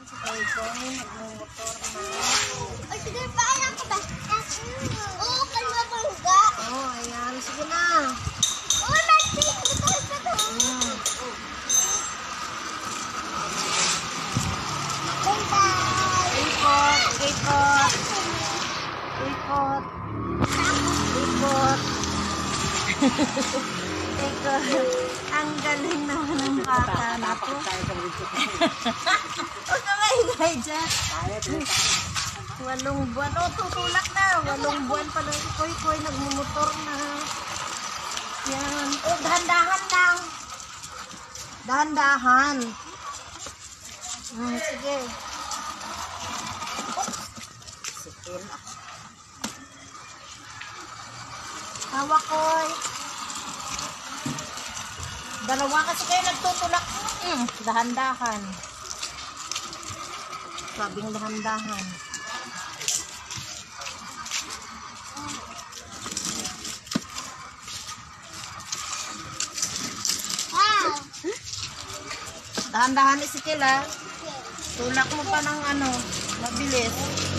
Ay, Koy, nagmumotor na. Ay, sige, paala ko ba? Oo, kalma bangga. Oo, ayan. Sige na. Oo, Martin, betul pa to. Ikot, ikot. Ikot. Ikot. Ikot. Ang galing naman ng bata na to. Huwag ka maingay dyan. 8 buwan. O, tutulak na. 8 buwan pa lang si Koy, nagmumotor na. Yan. O, dahan-dahan lang. Dahan-dahan. Sige. Sige na. Hawak, Koy. Dalawa kasi kayo nagtutulak. Dahan-dahan. Sabing dahan-dahan. Dahan-dahan si Kila. Tulak mo pa ng ano, mabilis.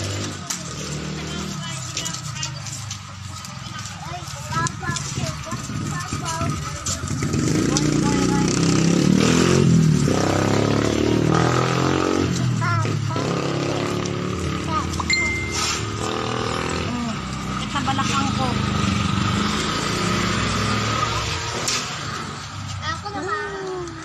Sa balakang ko. Ako naman.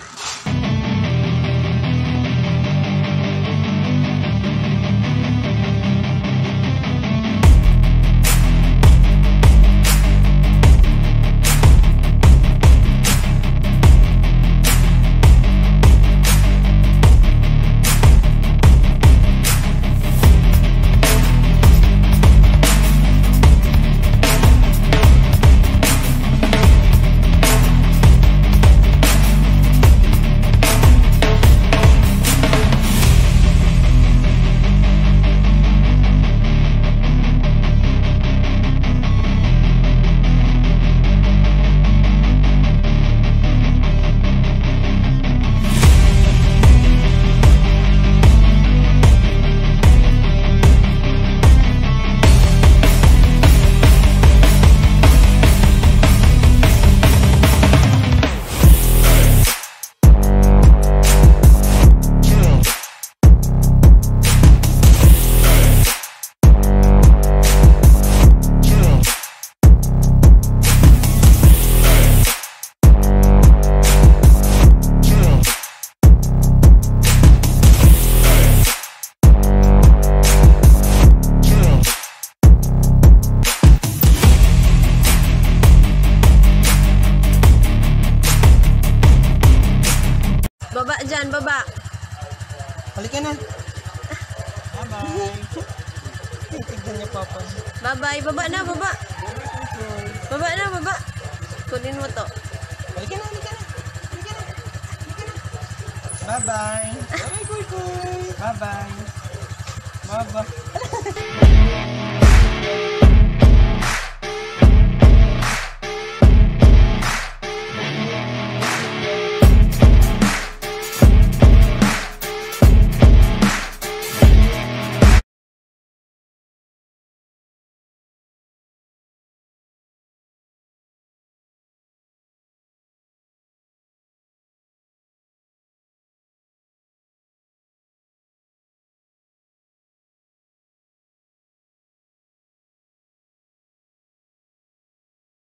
Baba dyan, baba. Balik ka na. Bye-bye. Tignan niya, Papa. Bye-bye. Baba na, baba. Baba na, baba. Kunin mo to. Balik ka na, balik ka na. Balik ka na. Balik ka na. Bye-bye. Bye-bye, Kuy. Bye-bye. Bye-bye.